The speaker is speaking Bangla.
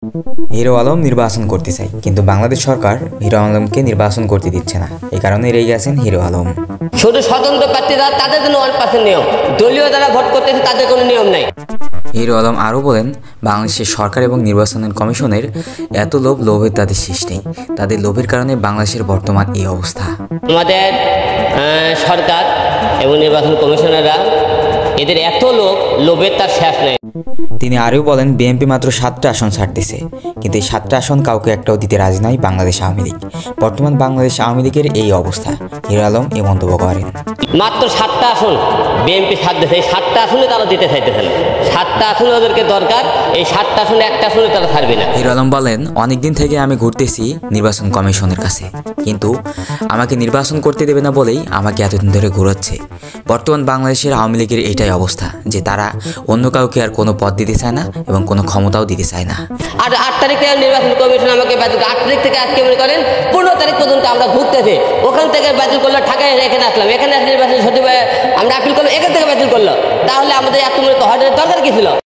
হিরো আলম নির্বাচন করতে চাই, কিন্তু বাংলাদেশ সরকার হিরো আলমকে নির্বাচন করতে দিচ্ছে না। এই কারণে রেগে আছেন হিরো আলম। শুধু স্বতন্ত্র প্রার্থীরা তাদের জন্য 1% নিয়ম, দলীয় যারা ভোট করতেছে তাদের কোনো নিয়ম নাই। হিরো আলম আরও বলেন, বাংলাদেশের সরকার এবং নির্বাচন কমিশনের এত লোভের তাদের শেষ নেই। তাদের লোভের কারণে বাংলাদেশের বর্তমান এই অবস্থা। আমাদের সরকার এবং নির্বাচন কমিশনাররা এদের এত লোভের তার শেষ নেই। তিনি আরও বলেন, বিএনপি মাত্র 7টা আসন ছাড়তেছে, কিন্তু এই 7টা আসন কাউকে একটাও দিতে রাজি নয় বাংলাদেশ আওয়ামী লীগ। বর্তমান বাংলাদেশ আওয়ামী লীগের এই অবস্থা। হিরো আলম এ মন্তব্য করেন। মাত্র 7টা আসন বিএনপি ছাড়তেছে, এই 7টা আসনে তারা দিতে চাইতেছে না। 7টা আসনে ওদেরকে দরকার, এই 7টা আসনে একটা আসনে তারা ছাড়বে না। হিরো আলম বলেন, অনেকদিন থেকে আমি ঘুরতেছি নির্বাচন কমিশনের কাছে, কিন্তু আমাকে নির্বাচন করতে দেবে না বলেই আমাকে এতদিন ধরে ঘুরাচ্ছে। বর্তমান বাংলাদেশের আওয়ামী লীগের এটাই অবস্থা যে তারা অন্য কাউকে আর কোনো পদ দিতে চায় না এবং কোনো ক্ষমতাও দিতে চায় না। আর 8 তারিখে নির্বাচন কমিশন আমাকে বাতিল, 8 তারিখ থেকে আজকে মনে করেন 15 তারিখ পর্যন্ত আমরা ঘুরতেছি। ওখান থেকে বাতিল করলো, ঢাকায় এখানে আসলাম, এখানে নির্বাচন সচিব আমরা আপিল করলাম, এখান থেকে বাতিল করলো। তাহলে আমাদের এত মনে হওয়ার দরকার কি ছিল?